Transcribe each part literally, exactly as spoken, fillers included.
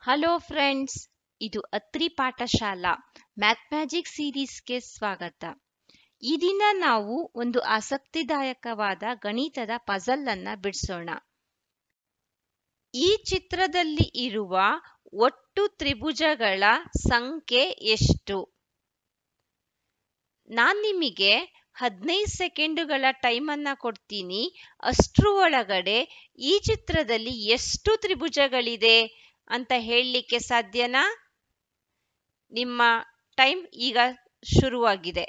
Hello friends, ಇದು Atri Pathashala math magic ಸೀರೀಸ್ಗೆ ಸ್ವಾಗತ. ಈ ದಿನ ನಾವು ಒಂದು ಆಸಕ್ತಿದಾಯಕವಾದ ಗಣಿತದ ಪಜಲ್ ಅನ್ನ ಬಿಡಿಸೋಣ. ಈ ಚಿತ್ರದಲ್ಲಿ ಇರುವ ಒಟ್ಟು ತ್ರಿಭುಜಗಳ ಸಂಖ್ಯೆ ಎಷ್ಟು? ನಾನ್ ನಿಮಗೆ ಹದಿನೈದು ಸೆಕೆಂಡುಗಳ ಟೈಮ್ ಅನ್ನ ಕೊಡ್ತೀನಿ. ಅಷ್ಟ್ರ ಒಳಗಡೆ ಈ ಚಿತ್ರದಲ್ಲಿ ಎಷ್ಟು ತ್ರಿಭುಜಗಳಿದೆ ಅಂತ ಹೇಳಲಿಕ್ಕೆ ಸಾಧ್ಯನಾ? ನಿಮ್ಮ ಟೈಮ್ ಈಗ ಶುರುವಾಗಿದೆ.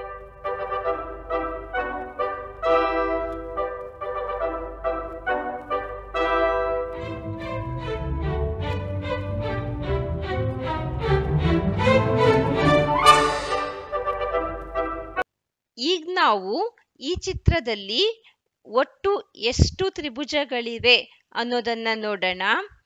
ಈಗ ನಾವು ಈ ಚಿತ್ರದಲ್ಲಿ ಒಟ್ಟು ಎಷ್ಟು ತ್ರಿಭುಜಗಳಿವೆ ಅನ್ನೋದನ್ನ ನೋಡೋಣ.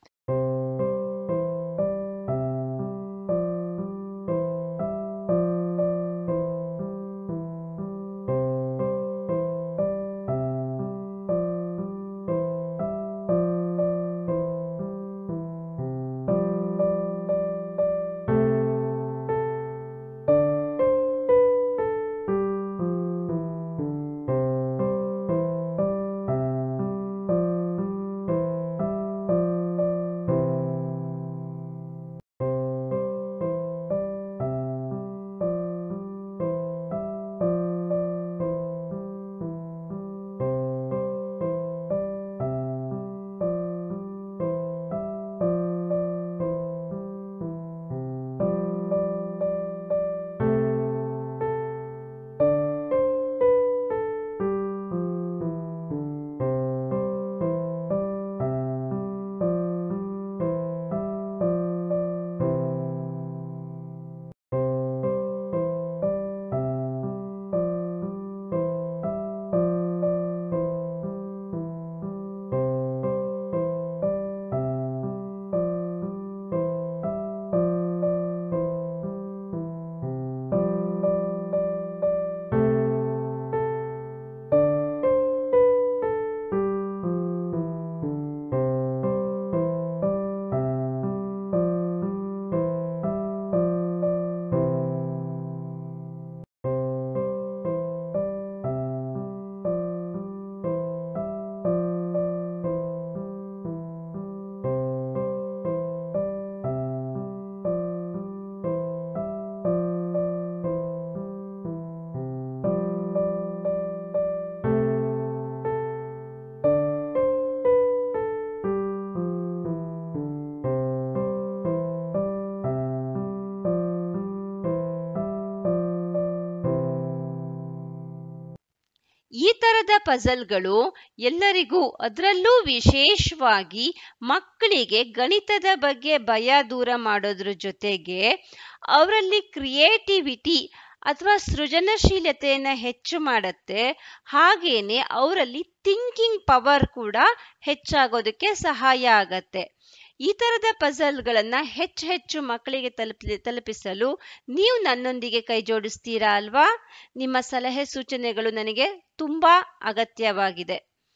ಈ ತರದ ಪಜಲ್ಗಳು ಎಲ್ಲರಿಗೂ, ಅದರಲ್ಲೂ ವಿಶೇಷವಾಗಿ ಮಕ್ಕಳಿಗೆ ಗಣಿತದ ಬಗ್ಗೆ ಭಯ ದೂರ ಮಾಡೋದ್ರ ಜೊತೆಗೆ ಅವರಲ್ಲಿ ಕ್ರಿಯೇಟಿವಿಟಿ ಅಥವಾ ಸೃಜನಶೀಲತೆಯನ್ನು ಹೆಚ್ಚು ಮಾಡುತ್ತೆ. ಹಾಗೇನೆ ಅವರಲ್ಲಿ ಥಿಂಕಿಂಗ್ ಪವರ್ ಕೂಡ ಹೆಚ್ಚಾಗೋದಕ್ಕೆ ಸಹಾಯ ಆಗತ್ತೆ. ಈ ತರದ ಪಜಲ್ಗಳನ್ನ ಹೆಚ್ಚು ಹೆಚ್ಚು ಮಕ್ಕಳಿಗೆ ತಲುಪ ತಲುಪಿಸಲು ನೀವು ನನ್ನೊಂದಿಗೆ ಕೈ ಜೋಡಿಸ್ತೀರಾ ಅಲ್ವಾ? ನಿಮ್ಮ ಸಲಹೆ ಸೂಚನೆಗಳು ನನಗೆ ತುಂಬಾ ಅಗತ್ಯವಾಗಿದೆ.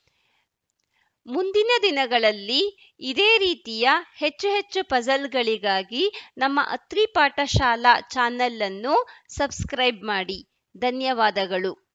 ಮುಂದಿನ ದಿನಗಳಲ್ಲಿ ಇದೇ ರೀತಿಯ ಹೆಚ್ಚು ಹೆಚ್ಚು ಪಜಲ್ಗಳಿಗಾಗಿ ನಮ್ಮ ಅತ್ರಿ ಪಾಠಶಾಲಾ ಚಾನೆಲ್ ಅನ್ನು ಸಬ್ಸ್ಕ್ರೈಬ್ ಮಾಡಿ. ಧನ್ಯವಾದಗಳು.